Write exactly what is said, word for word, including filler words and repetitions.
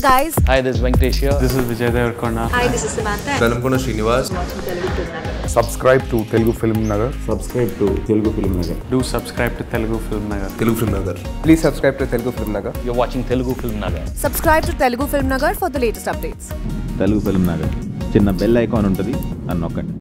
guys. Hi, this is Venkatesh here. This is Ajay. Hi, this is Samantha. Velamkona Srinivas. Subscribe to Telugu FilmNagar. Subscribe to Telugu FilmNagar. Do subscribe to Telugu FilmNagar. Telugu FilmNagar. Please subscribe to Telugu FilmNagar. You're watching Telugu FilmNagar. Subscribe to Telugu FilmNagar for the latest updates. Telugu FilmNagar. చిన్న bell icon ఉంటుంది అని నొక్కండి.